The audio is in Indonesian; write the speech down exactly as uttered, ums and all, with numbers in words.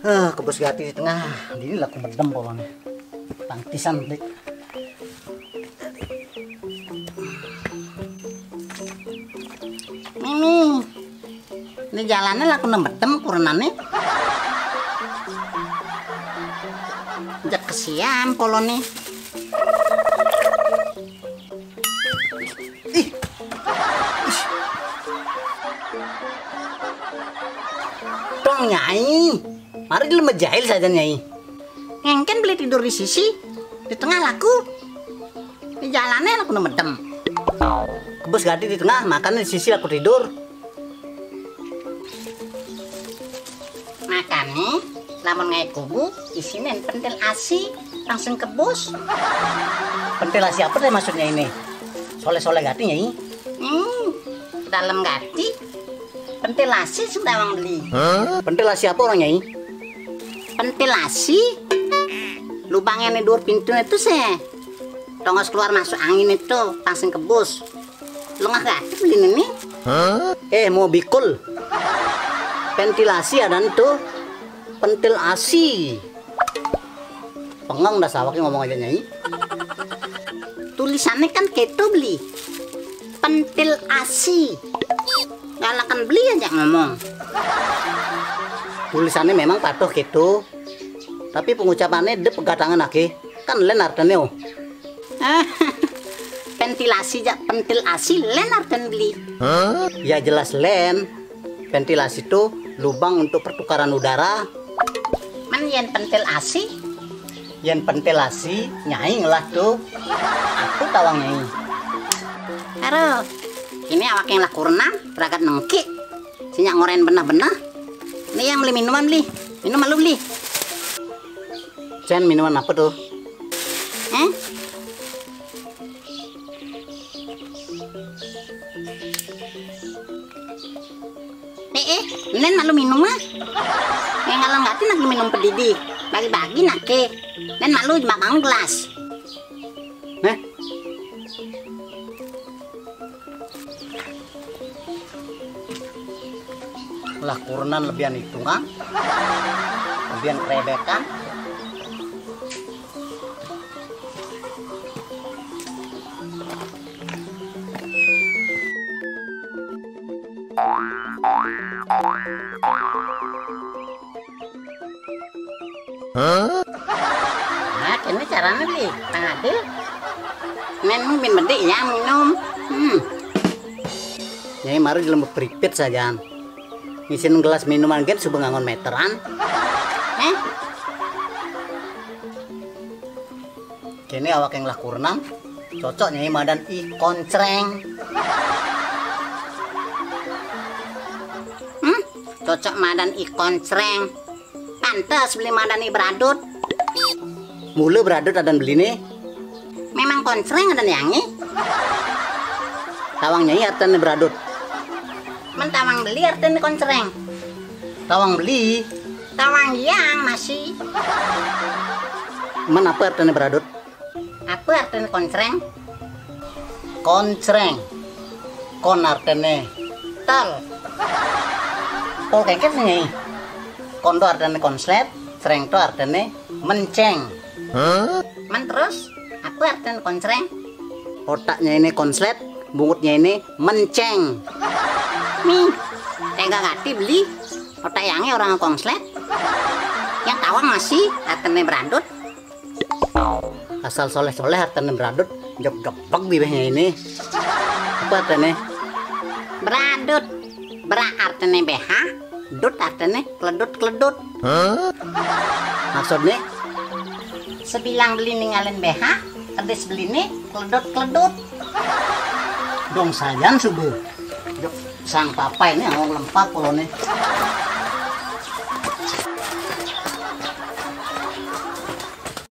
Ah, kebos gati di tengah. Ini laku bedem polone. Tangtisan dik. Mimi, ini jalannya laku nembedem kurenane. Jak kesiam polone. Ih. Dong Nyai. Mari dulu menjahil saja Nyai. Ngengken beli tidur di sisi, di tengah laku. Di jalannya laku nembedem. Kebos gati di tengah, makan di sisi aku tidur. Makanya, lamun ngai kubu, isine pentil asi, langsung kebos. Ventilasi apa deh maksudnya ini? Soleh-soleh gati Nyai. Hmm, dalam gati, ventilasi sudah bang beli. Ventilasi apa orang Nyai? Ventilasi, lubangnya nih dua pintu itu sih. Tongos keluar masuk angin itu, langsung kebos. Lo nggak gati beli ini? Eh mau bikul. Ventilasi ada tuh. Ventilasi. Pengang dah sawaknya ngomong aja Nyai. Tulisannya kan keto beli. Ventilasi. Galakan beli aja ngomong. Tulisannya memang patuh gitu. Tapi pengucapannya de pegatangan lagi. Kan len artinya. Ventilasi jak ventilasi len artinya beli. Ya jelas len. Ventilasi itu lubang untuk pertukaran udara. Man yen ventilasi, Yang ventilasi Nyai ngelah tuh. Aku tawang Nyai. karo. Ini awak yang laku renang, beragat nengki. Sinyak ngoren benah-benah. Ini yang beli minuman beli. Minuman lu beli. Cen minuman apa tuh? Eh? Eh, eh, nen malu minum mah. Yang ngalang ngati nak minum pedidi. Bagi-bagi nak ke. Nen malu makan gelas. Nih. Lah kurenan lebihan hitungan. Lebihan kerebekan. Nah, ini caranya beli. Tang adil. Nen min bedi ya minum. Hmm. Nyai mari dalam pripit saja. Ngisiin gelas minuman gen subuh ngangon meteran. Eh, Kini awak yang lah kurenang. Cocok Nyai madan i koncreng. hmm? Cocok madan ikon cereng. Pantes beli madan i beradut. Mula beradut adan beli nih. Memang konsreng ada yangi. Tawang Nyai artinya beradut. Mentawang beli artinya konsreng. Tawang beli. Tawang yang masih. Men apa artinya beradut? Apa artinya konsreng? Koncreng. Kon artinya Tol. tol kengket nih. Kondo artinya konslet. Cereng to artinya menceng. Man terus apa artinya konsreng? Otaknya ini konslet. Bungutnya ini menceng. Nih, tega gati beli. Otak yangi orang konslet. Yang tawang masih artinya beradut. Asal soleh-soleh artinya beradut. Jok-jok bibihnya ini. Apa artinya? Beradut. Bera artinya B H. Dut artinya keledut-keledut. Maksudnya? Sebilang beli ninggalin B H. Kedis beli nih keledut-keledut. Dong sajan subuh. Jok sang papa ini ngomong lempak polone.